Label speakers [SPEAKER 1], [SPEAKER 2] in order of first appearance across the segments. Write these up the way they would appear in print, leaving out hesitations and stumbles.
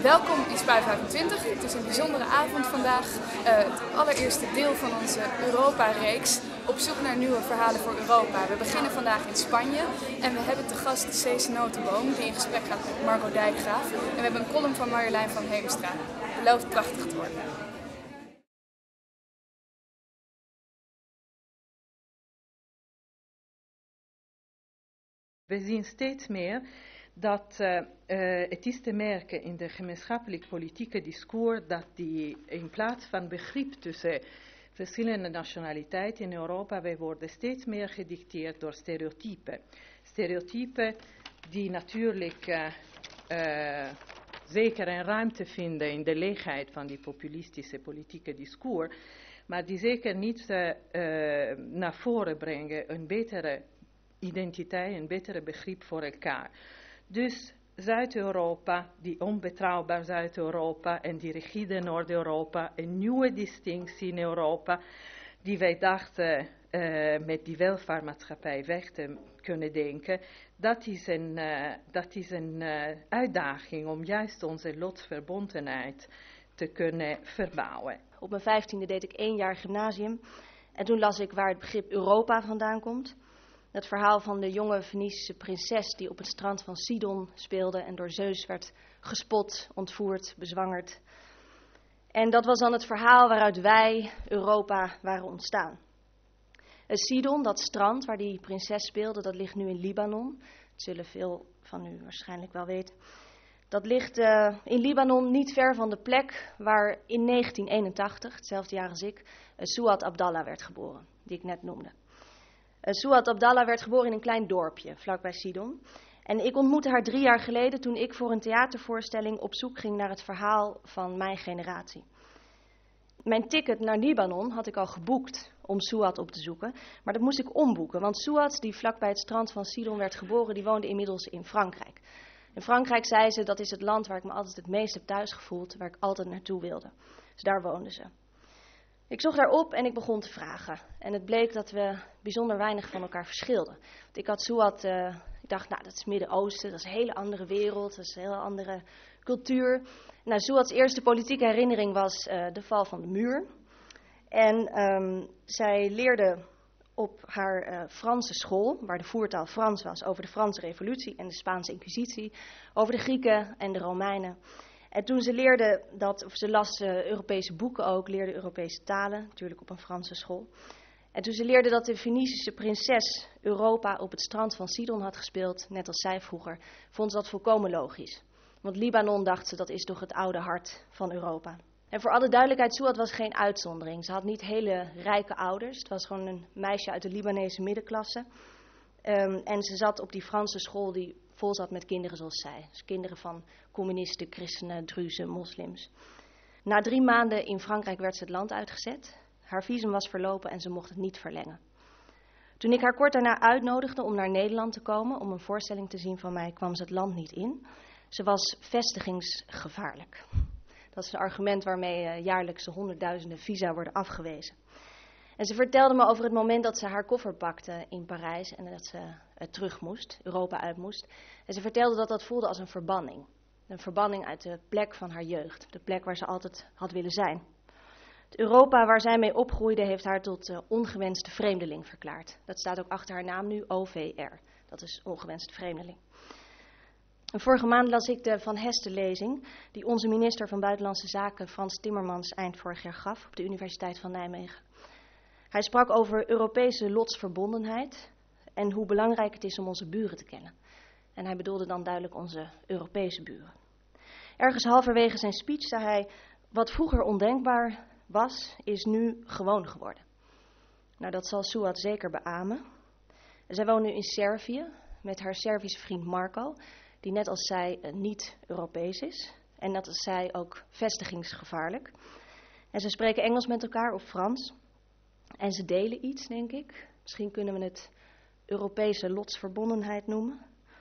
[SPEAKER 1] Welkom in Spui 25. Het is een bijzondere avond vandaag. Het allereerste deel van onze Europa-reeks op zoek naar nieuwe verhalen voor Europa. We beginnen vandaag in Spanje en we hebben te gast Cees Notenboom die in gesprek gaat met Margot Dijkgraaf. En we hebben een column van Marjolein van Heemstra. Belooft prachtig te worden.
[SPEAKER 2] We zien steeds meer dat het is te merken in de gemeenschappelijk politieke discours dat die in plaats van begrip tussen verschillende nationaliteiten in Europa, wij worden steeds meer gedicteerd door stereotypen. Stereotypen die natuurlijk zeker een ruimte vinden in de leegheid van die populistische politieke discours, maar die zeker niet naar voren brengen een betere identiteit, een betere begrip voor elkaar. Dus Zuid-Europa, die onbetrouwbaar Zuid-Europa en die rigide Noord-Europa, een nieuwe distinctie in Europa, die wij dachten met die welvaartmaatschappij weg te kunnen denken, dat is een uitdaging om juist onze lotsverbondenheid te kunnen verbouwen.
[SPEAKER 3] Op mijn 15e deed ik 1 jaar gymnasium en toen las ik waar het begrip Europa vandaan komt. Het verhaal van de jonge Venetische prinses die op het strand van Sidon speelde en door Zeus werd gespot, ontvoerd, bezwangerd. En dat was dan het verhaal waaruit wij, Europa, waren ontstaan. Sidon, dat strand waar die prinses speelde, dat ligt nu in Libanon. Dat zullen veel van u waarschijnlijk wel weten. Dat ligt in Libanon niet ver van de plek waar in 1981, hetzelfde jaar als ik, Suad Abdallah werd geboren, die ik net noemde. Suad Abdallah werd geboren in een klein dorpje, vlakbij Sidon. En ik ontmoette haar 3 jaar geleden toen ik voor een theatervoorstelling op zoek ging naar het verhaal van mijn generatie. Mijn ticket naar Libanon had ik al geboekt om Suad op te zoeken, maar dat moest ik omboeken. Want Suad, die vlakbij het strand van Sidon werd geboren, die woonde inmiddels in Frankrijk. In Frankrijk, zei ze, dat is het land waar ik me altijd het meest heb thuisgevoeld, waar ik altijd naartoe wilde. Dus daar woonde ze. Ik zocht haar op en ik begon te vragen. En het bleek dat we bijzonder weinig van elkaar verschilden. Want ik had Suad, ik dacht, nou, dat is Midden-Oosten, dat is een hele andere wereld, dat is een hele andere cultuur. Nou, Suad's eerste politieke herinnering was de val van de muur. En zij leerde op haar Franse school, waar de voertaal Frans was, over de Franse Revolutie en de Spaanse Inquisitie, over de Grieken en de Romeinen. En toen ze leerde dat, of ze las Europese boeken ook, leerde Europese talen, natuurlijk op een Franse school. En toen ze leerde dat de Venetische prinses Europa op het strand van Sidon had gespeeld, net als zij vroeger, vond ze dat volkomen logisch. Want Libanon, dacht ze, dat is toch het oude hart van Europa. En voor alle duidelijkheid, Suad was geen uitzondering. Ze had niet hele rijke ouders. Het was gewoon een meisje uit de Libanese middenklasse. En ze zat op die Franse school die vol zat met kinderen zoals zij. Dus kinderen van communisten, christenen, druzen, moslims. Na 3 maanden in Frankrijk werd ze het land uitgezet. Haar visum was verlopen en ze mocht het niet verlengen. Toen ik haar kort daarna uitnodigde om naar Nederland te komen, om een voorstelling te zien van mij, kwam ze het land niet in. Ze was vestigingsgevaarlijk. Dat is een argument waarmee jaarlijks honderdduizenden visa worden afgewezen. En ze vertelde me over het moment dat ze haar koffer pakte in Parijs en dat ze terug moest, Europa uit moest. En ze vertelde dat dat voelde als een verbanning. Een verbanning uit de plek van haar jeugd, de plek waar ze altijd had willen zijn. Het Europa waar zij mee opgroeide heeft haar tot ongewenste vreemdeling verklaard. Dat staat ook achter haar naam nu, OVR. Dat is ongewenste vreemdeling. En vorige maand las ik de Van Heste-lezing die onze minister van Buitenlandse Zaken Frans Timmermans eind vorig jaar gaf op de Universiteit van Nijmegen. Hij sprak over Europese lotsverbondenheid en hoe belangrijk het is om onze buren te kennen. En hij bedoelde dan duidelijk onze Europese buren. Ergens halverwege zijn speech zei hij, wat vroeger ondenkbaar was, is nu gewoon geworden. Nou, dat zal Suad zeker beamen. Zij woont nu in Servië met haar Servische vriend Marco, die net als zij niet Europees is. En net als zij ook vestigingsgevaarlijk. En ze spreken Engels met elkaar of Frans. En ze delen iets, denk ik. Misschien kunnen we het Europese lotsverbondenheid noemen.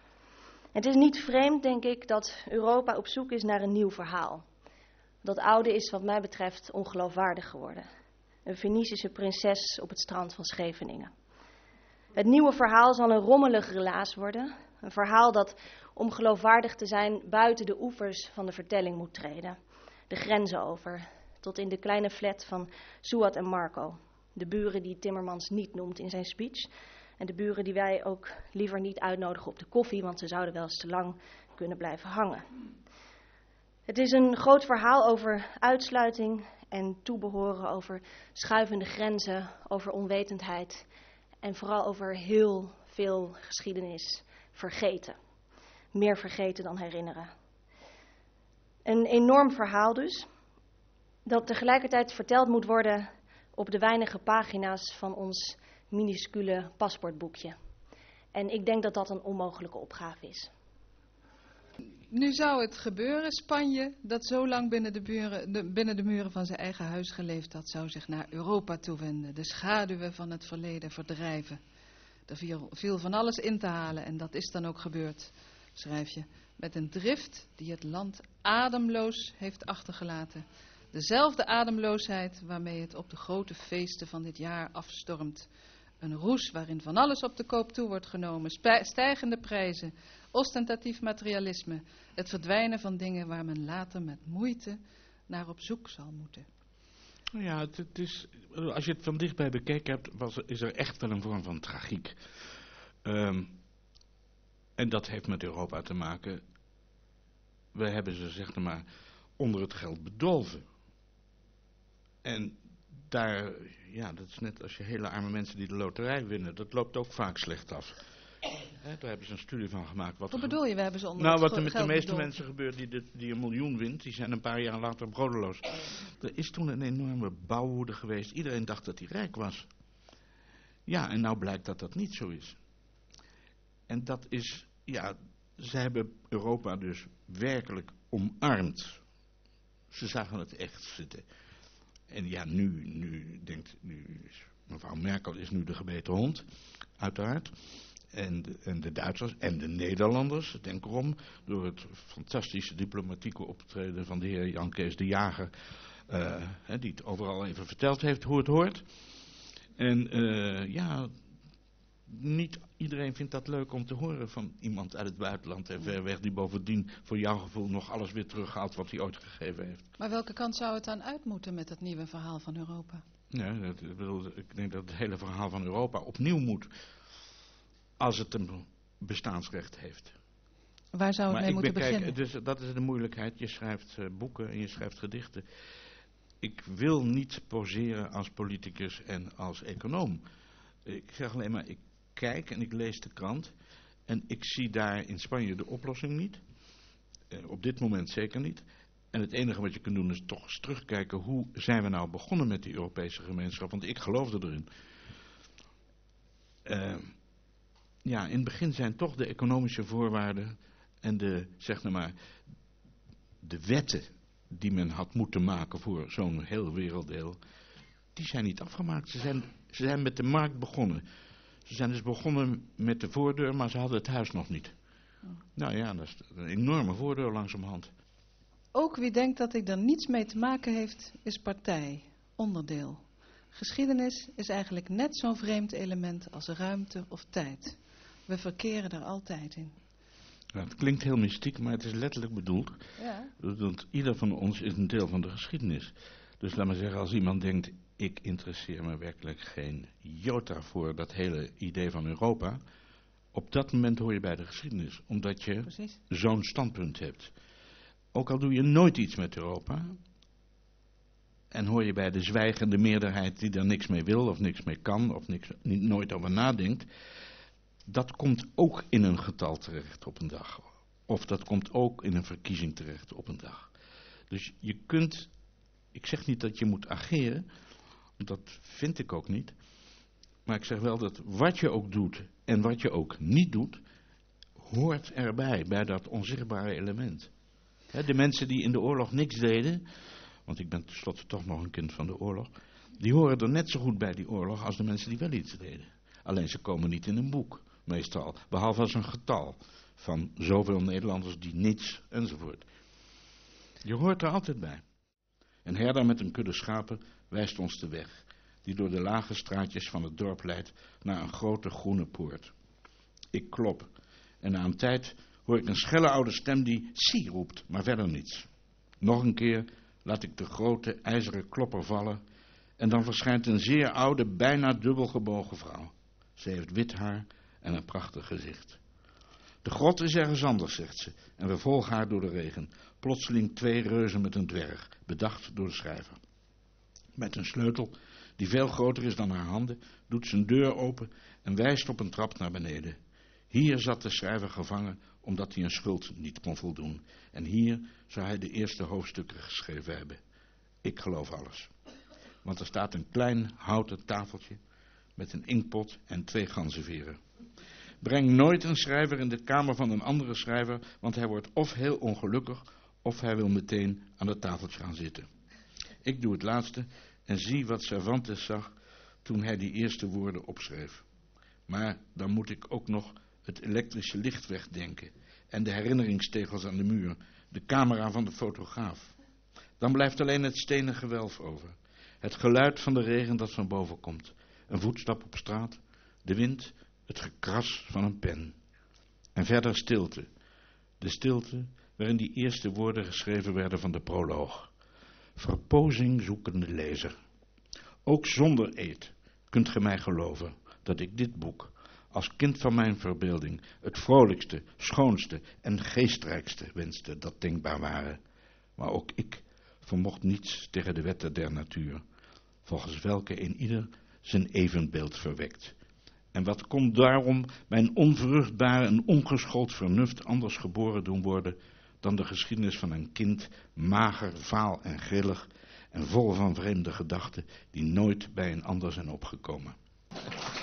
[SPEAKER 3] Het is niet vreemd, denk ik, dat Europa op zoek is naar een nieuw verhaal. Dat oude is wat mij betreft ongeloofwaardig geworden. Een Venetische prinses op het strand van Scheveningen. Het nieuwe verhaal zal een rommelig relaas worden. Een verhaal dat om geloofwaardig te zijn buiten de oevers van de vertelling moet treden. De grenzen over, tot in de kleine flat van Suat en Marco. De buren die Timmermans niet noemt in zijn speech. En de buren die wij ook liever niet uitnodigen op de koffie, want ze zouden wel eens te lang kunnen blijven hangen. Het is een groot verhaal over uitsluiting en toebehoren, over schuivende grenzen, over onwetendheid en vooral over heel veel geschiedenis vergeten. Meer vergeten dan herinneren. Een enorm verhaal dus, dat tegelijkertijd verteld moet worden op de weinige pagina's van ons minuscule paspoortboekje. En ik denk dat dat een onmogelijke opgave is.
[SPEAKER 4] Nu zou het gebeuren, Spanje, dat zo lang binnen de muren van zijn eigen huis geleefd had, zou zich naar Europa toewenden, de schaduwen van het verleden verdrijven. Er viel van alles in te halen en dat is dan ook gebeurd, schrijf je, met een drift die het land ademloos heeft achtergelaten. Dezelfde ademloosheid waarmee het op de grote feesten van dit jaar afstormt. Een roes waarin van alles op de koop toe wordt genomen, stijgende prijzen, ostentatief materialisme, het verdwijnen van dingen waar men later met moeite naar op zoek zal moeten.
[SPEAKER 5] Ja, het is, als je het van dichtbij bekeken hebt, is er echt wel een vorm van tragiek. En dat heeft met Europa te maken. We hebben ze, zeg maar, onder het geld bedolven. En daar, ja, dat is net als je hele arme mensen die de loterij winnen, dat loopt ook vaak slecht af. Daar hebben ze een studie van gemaakt.
[SPEAKER 4] Wat bedoel je, we hebben ze onder
[SPEAKER 5] nou,
[SPEAKER 4] het
[SPEAKER 5] wat er met de
[SPEAKER 4] geld
[SPEAKER 5] meeste
[SPEAKER 4] bedolven?
[SPEAKER 5] mensen gebeurt die 1 miljoen wint, die zijn een paar jaar later brodeloos. Er is toen een enorme bouwwoede geweest. Iedereen dacht dat hij rijk was. Ja, en nou blijkt dat dat niet zo is. En dat is, ja, ze hebben Europa dus werkelijk omarmd. Ze zagen het echt zitten. En ja, nu is mevrouw Merkel is nu de gebeten hond, uiteraard. En de Duitsers en de Nederlanders, denk erom, door het fantastische diplomatieke optreden van de heer Jan Kees de Jager, die het overal even verteld heeft hoe het hoort. En ja, niet iedereen vindt dat leuk om te horen van iemand uit het buitenland en ver weg, die bovendien voor jouw gevoel nog alles weer terughaalt wat hij ooit gegeven heeft.
[SPEAKER 4] Maar welke kant zou het dan uit moeten met het nieuwe verhaal van Europa?
[SPEAKER 5] Nee, ik denk dat het hele verhaal van Europa opnieuw moet, als het een bestaansrecht heeft.
[SPEAKER 4] Waar zou het mee moeten beginnen?
[SPEAKER 5] Dus dat is de moeilijkheid. Je schrijft boeken en je schrijft gedichten. Ik wil niet poseren als politicus en als econoom. Ik zeg alleen maar, ik kijk en ik lees de krant en ik zie daar in Spanje de oplossing niet. Op dit moment zeker niet. En het enige wat je kunt doen is toch eens terugkijken, hoe zijn we nou begonnen met die Europese gemeenschap? Want ik geloofde erin. Ja, in het begin zijn toch de economische voorwaarden en de wetten die men had moeten maken voor zo'n heel werelddeel, die zijn niet afgemaakt. Ze zijn met de markt begonnen. Ze zijn dus begonnen met de voordeur, maar ze hadden het huis nog niet. Nou ja, dat is een enorme voordeur langzamerhand.
[SPEAKER 4] Ook wie denkt dat ik er niets mee te maken heeft, is partij, onderdeel. Geschiedenis is eigenlijk net zo'n vreemd element als ruimte of tijd. We verkeren er altijd in.
[SPEAKER 5] Ja, het klinkt heel mystiek, maar het is letterlijk bedoeld.
[SPEAKER 4] Ja.
[SPEAKER 5] Want ieder van ons is een deel van de geschiedenis. Dus laat maar zeggen, als iemand denkt, ik interesseer me werkelijk geen jota voor dat hele idee van Europa. Op dat moment hoor je bij de geschiedenis, omdat je zo'n standpunt hebt. Ook al doe je nooit iets met Europa, en hoor je bij de zwijgende meerderheid die er niks mee wil of niks mee kan of nooit over nadenkt, dat komt ook in een getal terecht op een dag. Of dat komt ook in een verkiezing terecht op een dag. Dus je kunt, ik zeg niet dat je moet ageren, dat vind ik ook niet. Maar ik zeg wel dat wat je ook doet en wat je ook niet doet, hoort erbij, bij dat onzichtbare element. De mensen die in de oorlog niks deden, want ik ben tenslotte toch nog een kind van de oorlog, die horen er net zo goed bij die oorlog als de mensen die wel iets deden. Alleen ze komen niet in een boek, meestal. Behalve als een getal van zoveel Nederlanders die niets, enzovoort. Je hoort er altijd bij. Een herder met een kudde schapen wijst ons de weg, die door de lage straatjes van het dorp leidt naar een grote groene poort. Ik klop en na een tijd hoor ik een schelle oude stem die zie roept, maar verder niets. Nog een keer laat ik de grote ijzeren klopper vallen en dan verschijnt een zeer oude, bijna dubbelgebogen vrouw. Ze heeft wit haar en een prachtig gezicht. De grot is ergens anders, zegt ze, en we volgen haar door de regen. Plotseling 2 reuzen met een dwerg, bedacht door de schrijver. Met een sleutel, die veel groter is dan haar handen, doet ze een deur open en wijst op een trap naar beneden. Hier zat de schrijver gevangen, omdat hij een schuld niet kon voldoen. En hier zou hij de eerste hoofdstukken geschreven hebben. Ik geloof alles. Want er staat een klein houten tafeltje met een inkpot en 2 ganzenveren. Breng nooit een schrijver in de kamer van een andere schrijver, want hij wordt of heel ongelukkig, of hij wil meteen aan het tafeltje gaan zitten. Ik doe het laatste en zie wat Cervantes zag toen hij die eerste woorden opschreef. Maar dan moet ik ook nog het elektrische licht wegdenken en de herinneringstegels aan de muur, de camera van de fotograaf. Dan blijft alleen het stenen gewelf over. Het geluid van de regen dat van boven komt. Een voetstap op straat, de wind, het gekras van een pen. En verder stilte. De stilte waarin die eerste woorden geschreven werden van de proloog. Verpozing zoekende lezer. Ook zonder eed kunt ge mij geloven dat ik dit boek, als kind van mijn verbeelding, het vrolijkste, schoonste en geestrijkste wenste dat denkbaar waren. Maar ook ik vermocht niets tegen de wetten der natuur, volgens welke in ieder zijn evenbeeld verwekt. En wat kon daarom mijn onvruchtbare en ongeschoold vernuft anders geboren doen worden dan de geschiedenis van een kind, mager, vaal en grillig en vol van vreemde gedachten die nooit bij een ander zijn opgekomen.